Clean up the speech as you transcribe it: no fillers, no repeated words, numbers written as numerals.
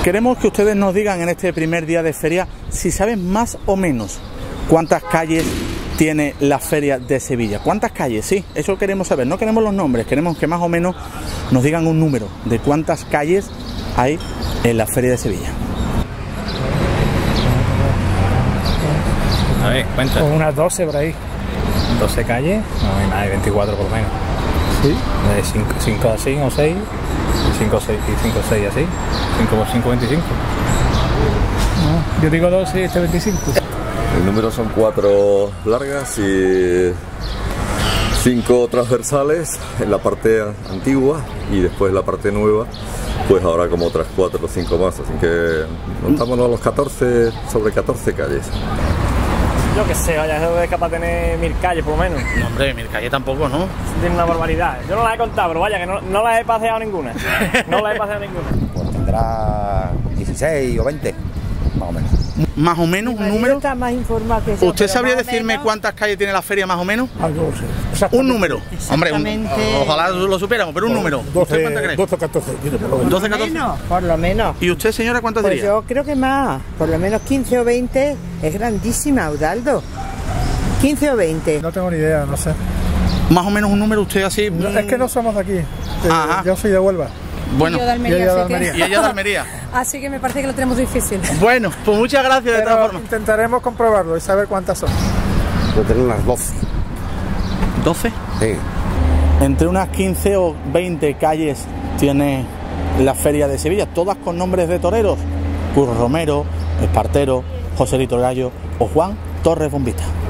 Queremos que ustedes nos digan en este primer día de feria si saben más o menos cuántas calles tiene la feria de Sevilla. ¿Cuántas calles? Sí, eso queremos saber. No queremos los nombres, queremos que más o menos nos digan un número de cuántas calles hay en la feria de Sevilla. A ver, cuenta. Con unas 12 por ahí. 12 calles, no hay más de 24 por lo menos. Sí. De 5 así o 6, 5 o 6 así, 5 por 5, 25. No, yo digo 12 y este 25. El número son 4 largas y 5 transversales en la parte antigua y después la parte nueva, pues ahora como otras 4 o 5 más, así que montamos a los 14, sobre 14 calles. Yo que sé, vaya, eso es capaz de tener 1000 calles por lo menos. No, hombre, 1000 calles tampoco, ¿no? Tiene una barbaridad. Yo no las he contado, pero vaya, que no las he paseado ninguna. No las he paseado ninguna. Pues tendrá 16 o 20, más o menos. Más o menos un número. Está más informado que eso, ¿Usted sabría más o decirme menos, cuántas calles tiene la feria más o menos? Algo sé. Un número. Hombre, Exactamente. ojalá lo supiéramos, pero un número. ¿Usted cuánto cree? 12 o 14. 12, 14. por lo menos. ¿Y usted, señora, cuánto Pues diría? yo creo que más, por lo menos 15 o 20, es grandísima, Udaldo. 15 o 20. No tengo ni idea, no sé. Más o menos un número usted así. Es que no somos de aquí. Ajá. Yo soy de Huelva. Bueno, Y yo de Almería, y ella de así que- Almería. y ella de Almería. Así que me parece que lo tenemos difícil. Bueno, pues muchas gracias de todas Pero formas. intentaremos comprobarlo y saber cuántas son. Yo tengo unas 12. ¿12? Sí. Entre unas 15 o 20 calles tiene la feria de Sevilla, todas con nombres de toreros. Curro Romero, Espartero, Joselito Gallo o Juan Torres Bombita.